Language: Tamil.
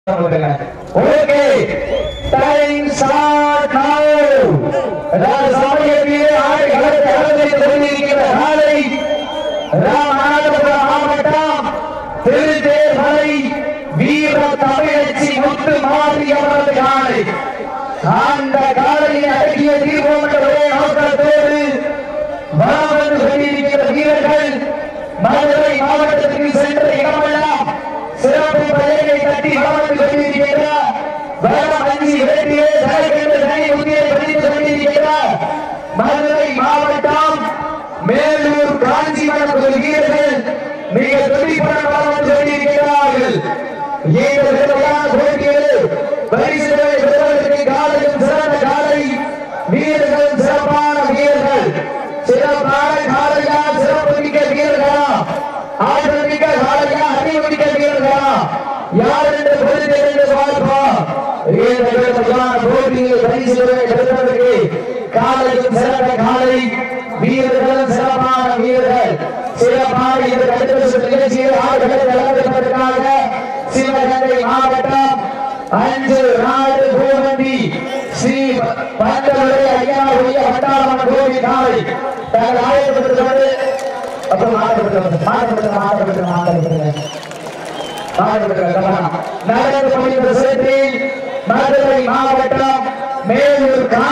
Okay, time start now. Ramanathapuram மாவட்டம் திருத்தேர்மலை வீர தமிழச்சி முத்து மாறி அவரது காலை அந்த காலையை அடக்கிய தீர்வோம் என்ற ஒரே நோக்கத்தோடு வலம் வந்து கொண்டிருக்கிற வீரர்கள் மதுரை மாவட்டத்திற்கு சென்ற இடமெல்லாம் சிறப்பு படையை தட்டி வலம் வந்து கொண்டிருக்கிற வரம் அஞ்சு வேட்டியே தனக்கென்று தனி உத்தியை பதிந்து கொண்டிருக்கிற மதுரை மாவட்டம் மேலூர் காஞ்சிபுரம் வீரர்கள் மிக துடிப்புடன் வலம் வந்து கொண்டிருக்கிறார்கள். இந்த விரைவான போட்டியில் பரிசுகளை பெறுவதற்கு காலையும் சிறந்த காலை வீரர்களும் சிறப்பான வீரர்கள் சிறப்பான காலையா சிறப்பு மிக்க வீரர்களா ஆற்றல் மிக்க காலையா அறிவு மிக்க வீரர்களா யார் என்று பொறுத்து என்று பார்ப்போம். இந்த விரைவான போட்டியில் பரிசுகளை பெறுவதற்கு காலையும் சிறந்த காலை வீரர்களும் சிறப்பான வீரர்கள் சிறப்பான இந்த கட்டுரை நிகழ்ச்சியில் ஆடுகளை வழங்குவதற்காக சிவகங்கை மாவட்டம் 5 கோவந்தி ஸ்ரீ பந்தவரை ஐயாவுடைய வட்டாரமன் கோவில் காலை தங்கள் ஆயத்தப்பட்டு அப்புறம் நடந்து கொண்டிருந்த மதுரை மாவட்டம் மேலூர்